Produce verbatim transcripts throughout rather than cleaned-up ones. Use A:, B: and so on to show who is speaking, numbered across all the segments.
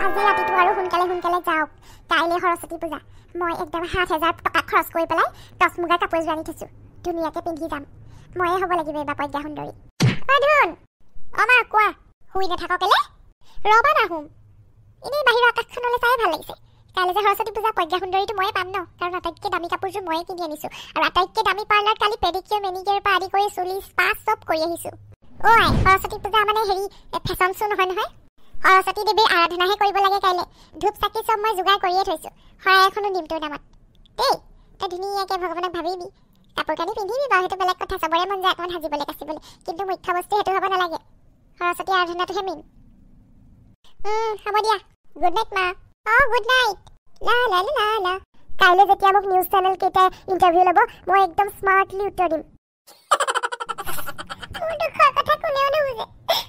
A: আজি ৰাতিটো আৰু সোনকালে সোনকালে যাওক কাইলৈ সৰস্বতী পূজা মই একদম সাত হাজাৰ টকা খৰচ কৰি পেলাই দছ মুগা কাপোৰ আনি থৈছো ধুনীয়াকে পিন্ধি যাম ময়ে হ'ব লাগিব এইবাৰ প্ৰজ্ঞা সুন্দৰী অ ধুন আমাৰ কোৱা শুই নাথাক কেলে ৰবা না হুম ইনে বাহিৰৰ আকাশখনলৈ চাই ভাল লাগিছে কাইলৈ যে সৰস্বতী পূজা প্ৰজ্ঞা সুন্দৰীটো ময়ে পাম ন কাৰণ আটাইতকৈ দামী কাপোৰযোৰ ময়ে কিনি আনিছো আৰু আটাইতকৈ দামী পাৰ্লাৰত কালি পেডিকিয়ৰ মেনিকিয়ৰ পৰা আদি কৰি চুলি স্পা চব কৰি আহিছো ঐ সৰস্বতী পূজা মানে হেৰি ফেশ্বন শ্ব' নহয় নহয় সৰস্বতী দেৱীৰ আৰাধনাহে কৰিব লাগে কাইলৈ ধূপ চাকি চব মই যোগাৰ কৰিয়ে থৈছো শৰাই এখনো দিম তোৰ নামত দেই তই ধুনীয়াকৈ ভগৱানক ভাবিবি কাপোৰ কানি পিন্ধিবি বাৰু সেইটো বেলেগ কথা চবৰে মন যায় অকণমান সাজিবলৈ কাচিবলৈ কিন্তু মুখ্য বস্তু সেইটো হ'ব নালাগে সৰস্বতী আৰাধনাটোহে মেইন হ'ব দিয়া গুড নাইট মা অঁ গুড নাইট লা লা লা লা কাইলৈ যেতিয়া মোক নিউজ চেনেল কেইটাই ইণ্টাৰভিউ ল'ব মই একদম স্মাৰ্টলি উত্তৰ দিম মোৰ দুখৰ কথা কোনেও নুবুজে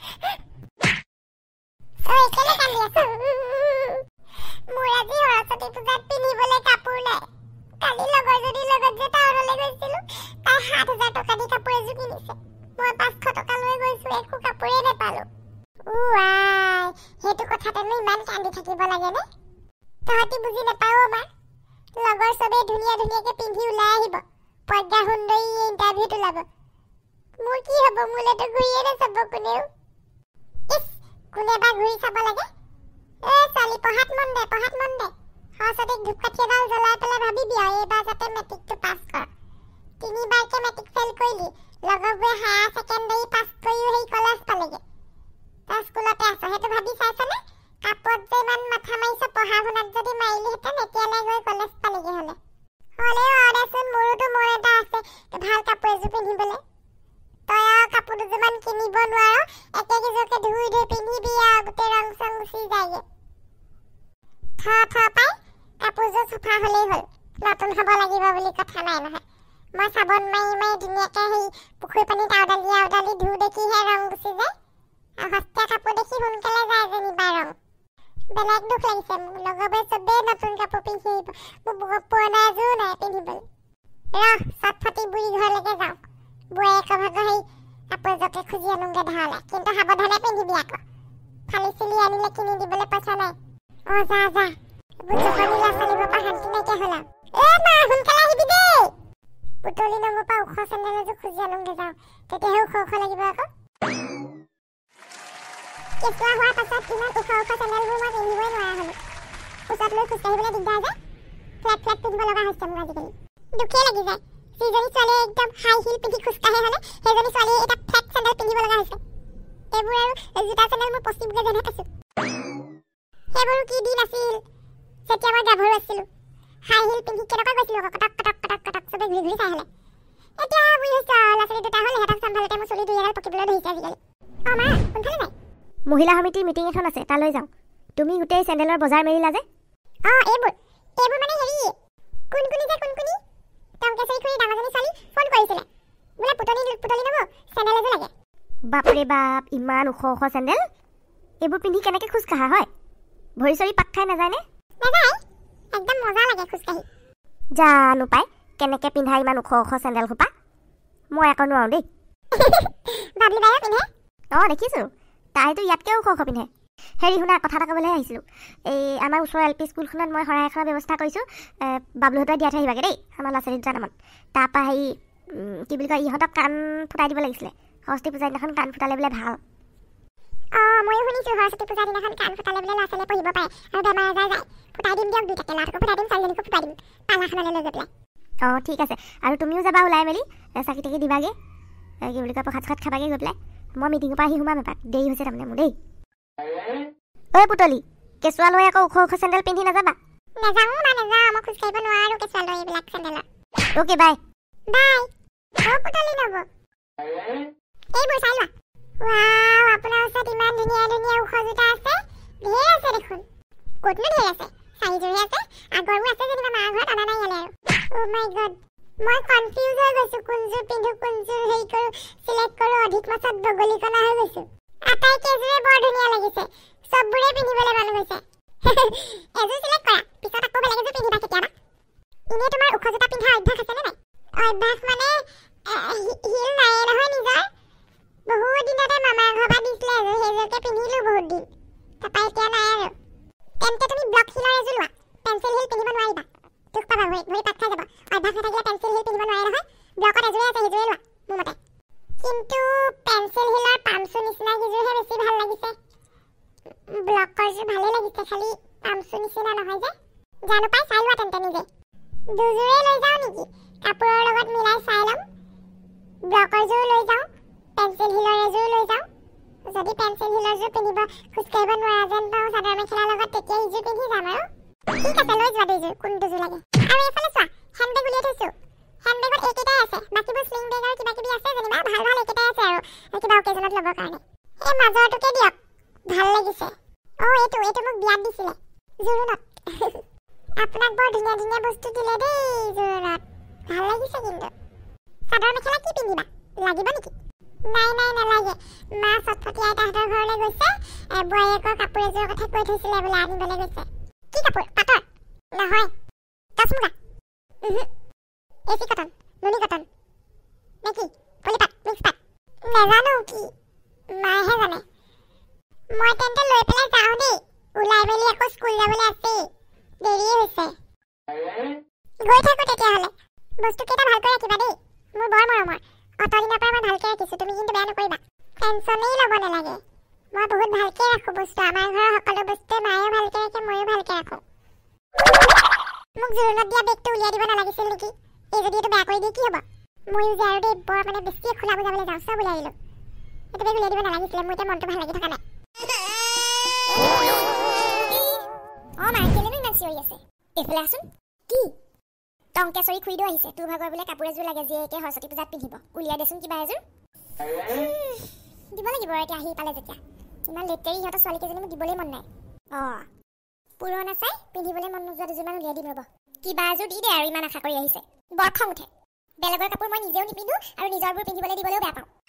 A: মোৰ আজি সৰস্বতী পূজাত পিন্ধিবলৈ কাপোৰ নাই কালি লগৰজনীৰ লগত যে টাউনলৈ গৈছিলো তাই সাত হাজাৰ টকা দি কাপোৰ এযোৰ কিনিছে মই পাঁচশ টকা লৈ গৈছো একো কাপোৰেই নাপালো উৱাই সেইটো কথাতেনো ইমান কান্দি থাকিব লাগেনে তহঁতি বুজি নাপাও মা লগৰ চবেই ধুনীয়া ধুনীয়াকৈ পিন্ধি ওলাই আহিব প্ৰজ্ঞা সুন্দৰী ইণ্টাৰভিউটো ল'ব মোৰ কি হ'ব মোলৈতো ঘূৰিয়ে নাচাব কোনেও ইছ কোনে বা ঘূৰি চাব লাগে এ ছোৱালী পঢ়াত মন দে পঢ়াত মন দে সৰস্বতীক ধূপকাঠি এডাল জ্বলাই পেলাই ভাবিবি আৰু এইবাৰ যাতে মেট্ৰিকটো পাছ কৰ তিনিবাৰকে মেট্ৰিক ফেইল কৰিলি লগৰবোৰে হায়াৰ ছেকেণ্ডেৰী পাছ কৰিও সেই কলেজ পালেগৈ তই স্কুলতে আছ সেইটো ভাবি চাইছনে কাপত যে ইমান মাথা মাৰিছ পঢ়া শুনাত যদি মাৰিলিহেঁতেন এতিয়ালৈ গৈ কলেজ পালেগৈ হ'লে হ'লেও আৰু দেচোন মোৰোতো মন এটা আছে ভাল কাপোৰ এযোৰ পিন্ধিবলৈ তই আৰু কাপোৰ দুযোৰমান কিনিব নোৱাৰ একেকেইযোৰকে ধুই ধুই পিন্ধিবি আৰু গোটেই ৰং চং গুচি যায়গৈ থ থ পাই কাপোৰযোৰ চফা হ'লেই হ'ল নতুন হ'ব লাগিব বুলি কথা নাই নহয় মই চাবোন মাৰি মাৰি ধুনীয়াকৈ সেই পুখুৰী পানীত আউডালি আউডালি ধুই দেখিহে ৰং গুচি যায় আৰু সস্তীয়া কাপোৰ দেখি সোনকালে যায় যেনিবা ৰং বেলেগ দুখ লাগিছে মোৰ লগৰবোৰে চবেই নতুন কাপোৰ পিন্ধি আহিব মোৰ পুৰণা এযোৰো নাই পিন্ধিবলৈ ৰহ চটফটি বুঢ়ী ঘৰলৈকে যাওঁ বুঢ়ীয়েকৰ ভাগৰ সেই কাপোৰ এযোৰকে খুজি আনোগৈ ধাৰলৈ কিন্তু সাৱধানে পিন্ধিবি আকৌ ফালি চিলি আনিলে কিনি দিবলৈ পইচা নাই অঁ যা যা বুজুকনি ল'ৰা ছোৱালীবোৰৰ পৰা শান্তি নাইকিয়া হ'ল আৰু এ মা সোনকালে আহিবি দেই পুতলি নমৰ পৰা ওখ চেণ্ডেল এযোৰ খুজি আনোগৈ যাওঁ তেতিয়াহে ওখ ওখ লাগিব আকৌ কেঁচুৱা হোৱাৰ পাছত ইমান ওখ ওখ চেণ্ডেলবোৰ মই পিন্ধিবই নোৱাৰা হ'লোঁ ওচৰত লৈ খোজকাঢ়িবলৈ দিগদাৰ যে ফ্লেট ফ্লেট পিন্ধিব লগা হৈছে মোৰ আজিকালি দুখেই লাগি যায় যিজনী ছোৱালীয়ে একদম হাই হিল পিন্ধি খোজকাঢ়ে হ'লে সেইজনী ছোৱালীয়ে এটা ফ্লেট চেণ্ডেল পিন্ধিব লগা হৈছে এইবোৰ আৰু জোতা চেণ্ডেল মোৰ পচিবগৈ যেনহে পাইছোঁ সেইবোৰো কি দিন আছিল যেতিয়া মই গাভৰু আছিলোঁ হাই হিল পিন্ধি কেনেকুৱা গৈছিলোঁ আকৌ কটক কটক কটক কটক চবে ঘূৰি ঘূৰি চাই হ'লে এতিয়া বুঢ়ী হৈছে ল'ৰা ছোৱালী দুটা হ'ল সিহঁতক চম্ভালোতে মোৰ চুলি দুই এডাল পকিবলৈ ধৰিছে আজিকালি অঁ মা কোনফালে নাই মহিলা সমিতিৰ মিটিং এখন আছে তালৈ যাওঁ তুমি গোটেই চেণ্ডেলৰ বজাৰ মেলিলা যে অঁ এইবোৰ এইবোৰ মানে হেৰি কোনকুনি যে কোনকুনি টংকেশ্বৰী খুৰী ডাঙৰজনী ছোৱালী ফোন কৰিছিলে বোলে পুতলি পুতলি নব চেণ্ডেল এযোৰ লাগে বাপৰে বাপ ইমান ওখ ওখ চেণ্ডেল এইবোৰ পিন্ধি কেনেকৈ খোজ কাঢ়া হয় ভৰি চৰি পাক খাই নাযায়নে নাযায় একদম মজা লাগে খোজকাঢ়ি জানো পাই কেনেকৈ পিন্ধা ইমান ওখ ওখ চেণ্ডেল সোপা মই আকৌ নোৱাৰোঁ দেই বাবলি বাইও পিন্ধে অঁ দেখিছোঁ তাইতো ইয়াতকৈ ওখ ওখ পিন্ধে হেৰি শুনা কথা এটা ক'বলৈ আহিছিলোঁ এই আমাৰ ওচৰৰ এল পি স্কুলখনত মই শৰাই এখনৰ ব্যৱস্থা কৰিছোঁ বাবলুহঁতে দিয়াই থৈ আহিবাগৈ দেই আমাৰ ল'ৰা ছোৱালী দুটা নামত তাৰপৰা হেৰি কি বুলি কয় ইহঁতক কাণ ফুটাই দিব লাগিছিলে সৰস্বতী পূজাৰ দিনাখন কাণ ফুটালে বোলে ভাল অঁ ময়ো শুনিছোঁ সৰস্বতী পূজাৰ দিনাখন কাণ ফুটালে বোলে ল'ৰা ছোৱালীয়ে পঢ়িব পাৰে আৰু বেমাৰ আজাৰ যায় ফুটাই দিম দিয়ক দুটাকে ল'ৰাটোকো ফুটাই দিম ছোৱালীজনীকো ফুটাই দিম পালাখনলৈ লৈ গৈ পেলাই অঁ ঠিক আছে আৰু তুমিও যাবা ওলাই মেলি চাকি তাকি দিবাগৈ কি বুলি কয় প্ৰসাদ চসাদ খাবাগৈ গৈ পেলাই মই মিটিঙৰ পৰা আহি সোমাম এপাক দেৰি হৈছে তাৰমানে মোৰ দেই ঐ পুতলি কেঁচুৱা লৈ আকৌ ওখ ওখ চেণ্ডেল পিন্ধি নাযাবা নাযাওঁ মা নাযাওঁ মই খোজকাঢ়িব নোৱাৰোঁ কেঁচুৱা লৈ এইবিলাক চেণ্ডেলত অ'কে বাই বাই অ' পুতলি নব এইবোৰ চাই লোৱা ৱাও আপোনাৰ ওচৰত ইমান ধুনীয়া ধুনীয়া ওখ জোতা আছে ঢেৰ আছে দেখোন ক'তনো ঢেৰ আছে চাৰিযোৰে আছে আগৰো আছে যেনিবা মাৰ ঘৰত অনা নাই ইয়ালৈ আৰু অ' মাই গড মই কনফিউজ হৈ গৈছোঁ কোনযোৰ পিন্ধো কোনযোৰ হেৰি কৰোঁ চিলেক্ট কৰোঁ অধিক মাছত বগলীকণা হৈ গৈছোঁ আটাইকেইযোৰে বৰ ধুনীয়া লাগিছে চববোৰে পিন্ধিবলৈ মন গৈছে এযোৰ চিলেক্ট কৰা পিছত আকৌ বেলেগ এযোৰ পিন্ধিবা কেতিয়াবা এনেই তোমাৰ ওখ জোতা পিন্ধা অভ্যাস আছেনে নাই অভ্যাস মানে হিল নাইয়ে নহয় নিজৰ বহুত দিনতে মামাৰ ঘৰৰ পৰা দিছিলে এযোৰ সেইযোৰকে পিন্ধিলোঁ বহুত দিন তাৰপৰা এতিয়া নাই আৰু ভৰি ভৰি পাত খাই যাব অভ্যাস নাথাকিলে পেন্সিল হিল পিন্ধিব নোৱাৰে নহয় ব্লকত এজোৰে আছে সেইজোৰে লোৱা মোৰ মতে কিন্তু পেন্সিল হিলৰ পামচু নিচিনা কিজোৰহে বেছি ভাল লাগিছে ব্লকৰ জোৰ ভালে লাগিছে খালি পামচু নিচিনা নহয় যে জানো পাই চাই লোৱা তেন্তে নিজে দুজোৰে লৈ যাওঁ নেকি কাপোৰৰ লগত মিলাই চাই ল'ম ব্লকৰ জোৰ লৈ যাওঁ পেন্সিল হিলৰ এজোৰ লৈ যাওঁ যদি পেন্সিল হিলৰ জোৰ পিন্ধিব খোজকাঢ়িব নোৱাৰা যেন পাওঁ চাদৰ মেখেলাৰ লগত তেতিয়া ইজোৰ পিন্ধি যাম আৰু ঠিক আছে লৈ যোৱা দুজোৰ কোনটো জোৰ লাগে আৰু এইফালে চোৱা হেণ্ডবেগ উলিয়াই থৈছোঁ হেণ্ডবেগত এইকেইটাই আছে বাকীবোৰ স্লিং বেগ আৰু কিবা কিবি আছে যেনিবা ভাল ভাল এইকেইটাই আছে আৰু কিবা অকেজনত ল'বৰ কাৰণে এই মাজৰটোকে দিয়ক ভাল লাগিছে অ' এইটো এইটো মোক বিয়াত দিছিলে জোৰোণত আপোনাক বৰ ধুনীয়া ধুনীয়া বস্তু দিলে দেই জোৰোণত ভাল লাগিছে কিন্তু চাদৰ মেখেলা কি পিন্ধিবা লাগিব নেকি নাই নাই নালাগে মা চটফটি আইতাহঁতৰ ঘৰলৈ গৈছে বোৱাৰীয়েকৰ কাপোৰ এযোৰৰ কথা কৈ থৈছিলে বোলে আনিবলৈ গৈছে কি কাপোৰ পাটৰ নহয় কাশ্মীৰা এচি কটন নুনি কটন নে কি পলিপাট মিক্স পাট নাজানো কি মায়েহে জানে মই তেন্তে লৈ পেলাই যাওঁ দেই ওলাই মেলি আকৌ স্কুল যাবলৈ আছেই দেৰিয়ে হৈছে গৈ থাকো তেতিয়াহ'লে বস্তুকেইটা ভালকৈ ৰাখিবা দেই মোৰ বৰ মৰমৰ অতদিনৰ পৰা মই ভালকৈ ৰাখিছোঁ তুমি কিন্তু বেয়া নকৰিবা টেনশ্যনেই ল'ব নালাগে মই বহুত ভালকৈ ৰাখোঁ বস্তু আমাৰ ঘৰৰ সকলো বস্তুৱে মায়েও ভালকৈ ৰাখে ময়ো ভালকৈ ৰাখোঁ মোক জোৰোণত দিয়া বেগটো উলিয়াই দিব নালাগিছিল নেকি এই যদি এইটো বেয়া কৰি দিয়ে কি হ'ব ময়ো যে আৰু দেই বৰ মানে বেছিয়ে খোলা বুজাবলৈ যাওঁ চব উলিয়াই দিলোঁ এইটো বেগ উলিয়াই দিব নালাগিছিলে মোৰ এতিয়া মনটো ভাল লাগি থকা নাই অ' মা কেলেনো ইমান চিঞৰি আছে এইফালে আছোন কি টংকেশ্বৰী খুৰীদো আহিছে তোৰ ভাগৰ বোলে কাপোৰ এযোৰ লাগে জীয়েকে সৰস্বতী পূজাত পিন্ধিব উলিয়াই দেচোন কিবা এযোৰ দিব লাগিব এতিয়া আহি পালে যেতিয়া ইমান লেটেৰি সিহঁতৰ ছোৱালীকেইজনী মোক দিবলৈ মন নাই অঁ পুৰণা চাই পিন্ধিবলৈ মন নোযোৱা দুযোৰমান উলিয়াই দিম ৰ'ব কিবা এযোৰ দি দে আৰু ইমান আশা কৰি আহিছে বৰ খং উঠে বেলেগৰ কাপোৰ মই নিজেও নিপিন্ধো আৰু নিজৰবোৰ পিন্ধিবলৈ দিবলৈও বেয়া পাওঁ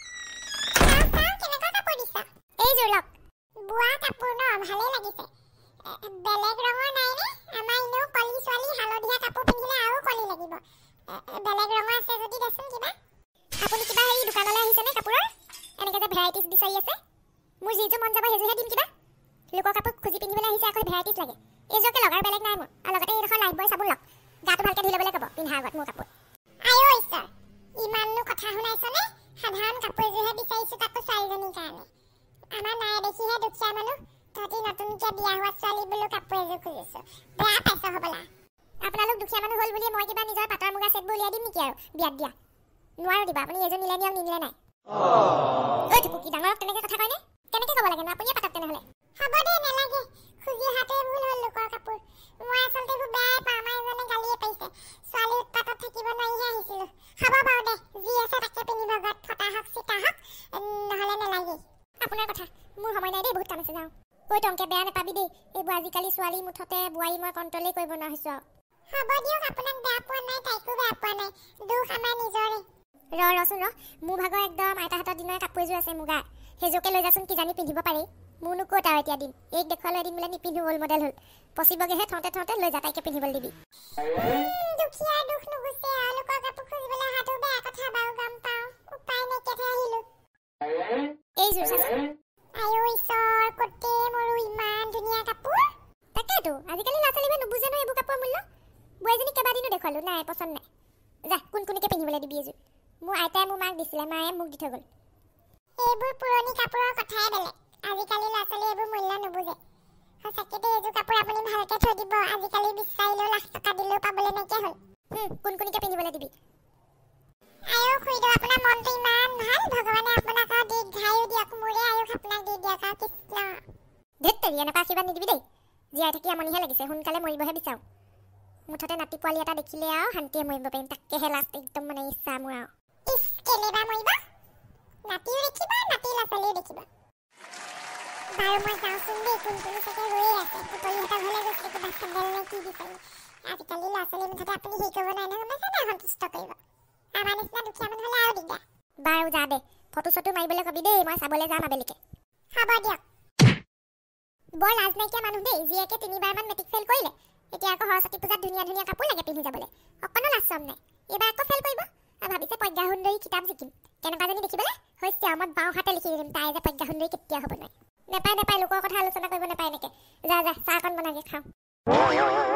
A: এইযোৰ লওক বোৱা কাপোৰ ন ভালেই লাগিছে বেলেগ ৰঙৰ নাই নে আমাৰ এনেও কলি ছোৱালী হালধীয়া কাপোৰ পিন্ধিলে আৰু কলি লাগিব বেলেগ ৰঙৰ আছে যদি দেচোন কিবা আপুনি কিবা হেৰি দোকানলৈ আহিছে নে কাপোৰৰ এনেকৈ যে ভেৰাইটিজ বিচাৰি আছে মোৰ যিযোৰ মন যাব সেইযোৰহে দিম কিবা লোকৰ কাপোৰ খুজি পিন্ধিবলৈ আহিছে আকৌ ভেৰাইটিজ লাগে এইযোৰকে লগাৰ বেলেগ নাই মোৰ আৰু লগতে এইডোখৰ লাইফ বয় চাবোন লওক গাটো ভালকৈ ধুই ল'বলৈ ক'ব পিন্ধা আগত মোৰ কাপোৰ আইঅ ঈশ্বৰ ইমাননো কথা শুনাইছনে সাধাৰণ কাপোৰ এযোৰহে বিচাৰিছোঁ তাকো ছোৱালীজনীৰ কাৰণে আমাৰ নাই দেখিহে দুখীয়া মানুহ তহঁতি নতুনকৈ বিয়া হোৱা ছোৱালী বোলো কাপোৰ এযোৰ খুজিছোঁ বেয়া পাইছ হ'বলা আপোনালোক দুখীয়া মানুহ হ'ল বুলি মই কিবা নিজৰ পাটৰ মুগা ছেটবোৰ উলিয়াই দিম নেকি আৰু বিয়াত দিয়া নোৱাৰো দিবা আপুনি এযোৰ নিলে নিয়ক নিনিলে নাই ঐ কি ডাঙৰক তেনেকৈ কথা কয়নে কেনেকৈ ক'ব লাগে ন আপুনিয়ে পাতক তেনেহ'লে হ'ব দে নালাগে খুজি অহাটোৱে ভুল হ'ল লোকৰ কাপোৰ মই আচলতে খুব বেয়াই পাওঁ আমাৰ এজনে গালিয়ে পাৰিছে ছোৱালী উৎপাতত থাকিব নোৱাৰিহে আহিছিলোঁ হ'ব বাৰু দে যি আছে তাকে পিন্ধিব ঘৰত ফটা হওক চিটা হওক নহ'লে নালাগে আপোনাৰ কথা মোৰ সময় নাই দেই বহুত কাম আছে যাওঁ কৈ টংকে বেয়া নাপাবি দেই এইবোৰ আজিকালি ছোৱালী মুঠতে বোৱাৰী মই কণ্ট্ৰলেই কৰিব নোৱাৰা হৈছোঁ আৰু হ'ব দিয়ক আপোনাক বেয়া পোৱা নাই তাইকো বেয়া পোৱা নাই দুখ আমাৰ নিজৰে ৰ ৰচোন ৰ মোৰ ভাগৰ একদম আইতাহঁতৰ দিনৰ কাপোৰ এযোৰ আছে মুগা সেইযোৰকে লৈ যাচোন কিজানি পিন্ধিব পাৰি মোৰনো ক'ত আৰু এতিয়া দিম এইক দেখুৱালৈ এদিন বোলে নিপিন্ধো ৰ'ল মডেল হ'ল পচিবগৈহে থওঁতে থওঁতে লৈ যা তাইকে পিন্ধিবলৈ দিবি দুখীয়া দুখ নুগুচে আৰু লোকৰ কাপোৰ খুজিবলৈ অহাটো বেয়া কথা বাৰু গম পাওঁ উপায় নাইকিয়াতে আহিলোঁ এইযোৰ চাচোন আইঅ ঈশ্বৰ কতে মোৰো ইমান ধুনীয়া কাপোৰ তাকেতো আজিকালি ল'ৰা ছোৱালীবোৰে নুবুজে নহয় এইবোৰ কাপোৰৰ মূল্য বোৱাৰীজনী কেইবাদিনো দেখুৱালোঁ নাই পচন্দ নাই যা কোন কোনকে পিন্ধিবলৈ দিবি এযোৰ মোৰ আইতাই মোৰ মাক দিছিলে মায়ে মোক দি থৈ গ'ল এইবোৰ পুৰণি কাপোৰৰ কথাই বেলেগ আজিকালি ল'ৰা ছোৱালী এইবোৰ মূল্য নুবুজে সঁচাকৈ দেই এইযোৰ কাপোৰ আপুনি ভালকৈ থৈ দিব আজিকালি বিচাৰিলেও লাখ টকা দিলেও পাবলৈ নাইকিয়া হ'ল কোন কোনকে পিন্ধিবলৈ দিবি আইঅ খুৰীদেউ আপোনাৰ মনটো ইমান ভাল ভগৱানে আপোনাক আৰু দীৰ্ঘায়ু দিয়ক মোৰে আয়ুস আপোনাক দি দিয়ক আৰু কৃষ্ণ ধেত তেৰি এনেকুৱা আশীৰ্বাদ নিদিবি দেই জীয়াই থাকি আমনিহে লাগিছে সোনকালে মৰিবহে বিচাৰোঁ মুঠতে নাতি পোৱালি এটা দেখিলে আৰু শান্তিয়ে মৰিব পাৰিম তাকেহে লাষ্ট একদম মানে ইচ্ছা মোৰ আৰু ইছ কেলেবা মৰিব নাতিও দেখিবা নাতি ল'ৰা ছোৱালীও দেখিবা বাৰু মই যাওঁচোন দেই কোন কোন চাগে ৰৈয়ে আছে পুতলিহঁতৰ ঘৰলৈ গৈছে কিবা চেণ্ডেল নে কি বিচাৰি আজিকালি ল'ৰা ছোৱালী মুঠতে আপুনি হেৰি কৰিব নোৱাৰে নহয় গম পাইছে নাই সন্তুষ্ট কৰিব আমাৰ নিচিনা দুখীয়া মানুহ হ'লে আৰু দিগদাৰ বাৰু যা দে ফটো চটো মাৰিবলৈ কবি দেই মই চাবলৈ যাম আবেলিকে হ'ব দিয়ক বৰ লাজ নাইকিয়া মানুহ দেই জীয়েকে তিনিবাৰমান মেট্ৰিক ফেইল কৰিলে এতিয়া আকৌ সৰস্বতী পূজাত ধুনীয়া ধুনীয়া কাপোৰ লাগে পিন্ধি যাবলৈ অকণো লাজ চৰম নাই এইবাৰ আকৌ ফেইল কৰিব আৰু ভাবিছে প্ৰজ্ঞা সুন্দৰী কিতাপ শিকিম কেনেকুৱাজনী দেখিবলৈ হৈছে মই বাওঁ হাতে লিখি দিম তাই যে প্ৰজ্ঞা সুন্দৰী কেতিয়া হ'ব নাই নেপায় নেপায় লোকৰ কথা আলোচনা কৰিব নেপায় এনেকৈ যা যা চাহ অকণ বনাকৈ খাওঁ